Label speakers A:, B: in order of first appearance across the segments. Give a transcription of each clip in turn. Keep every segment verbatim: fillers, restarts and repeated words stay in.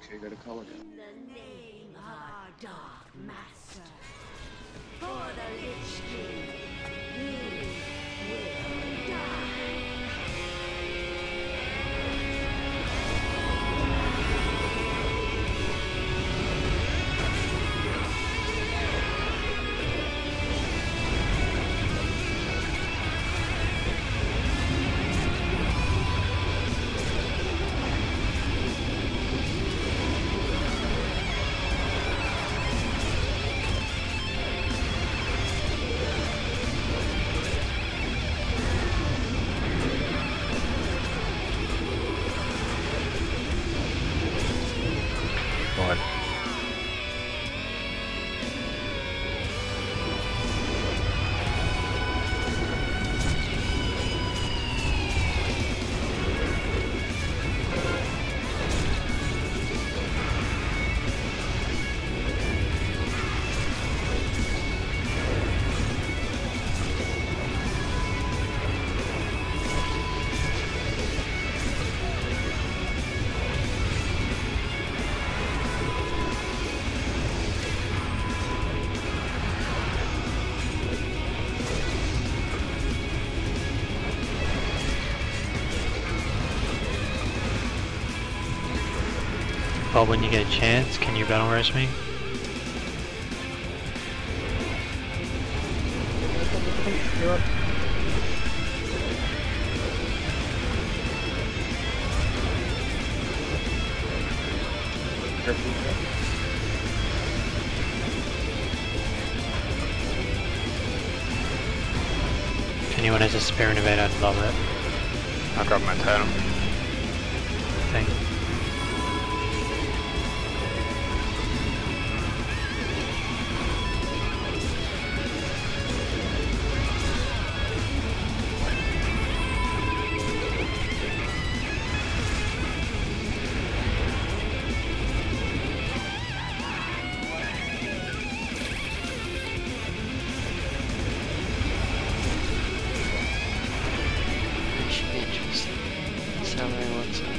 A: sure you go to color.
B: In the name of our Dark Master, for the Lich King, you will die.
C: What?
D: Bob, when you get a chance, can you battle rush me? If anyone has a spare innovate, I'd love it.
C: I'll grab my totem.
D: Thank you.
E: Should be interesting. Salary what's up.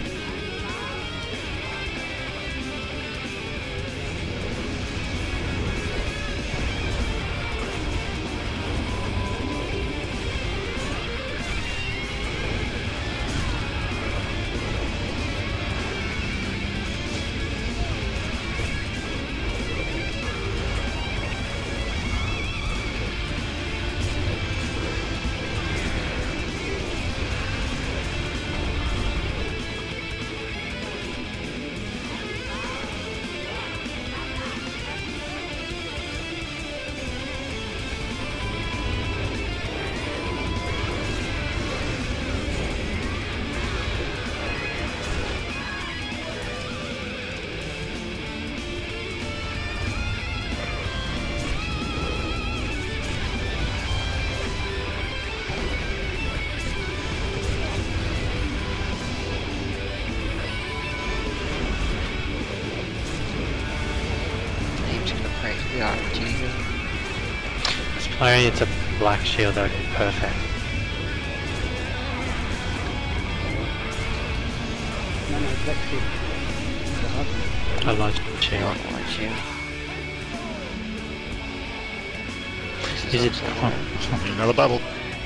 E: The R P G here.
D: This player, it's a black shield, that would be perfect. I like shield.
E: I like you.
D: Is it?
C: Oh, another bubble.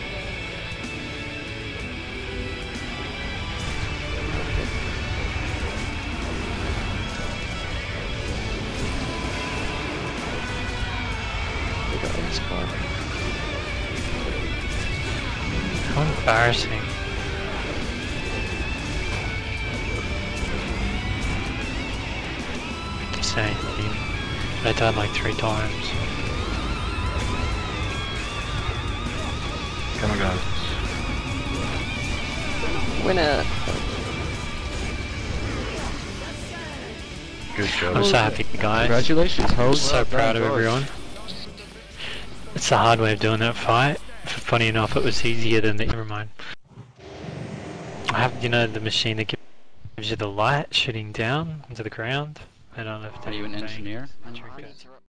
D: How embarrassing. Insane. I died like three times.
C: Come on, guys.
E: Winner!
C: Good job.
D: I'm so happy, guys.
A: Congratulations,
D: I'm
A: host.
D: so proud of everyone. It's a hard way of doing that fight. Funny enough, it was easier than the. Never mind. I have, you know, the machine that gives you the light shooting down into the ground. I don't know if
F: Are you an
D: they're
F: engineer?
D: doing-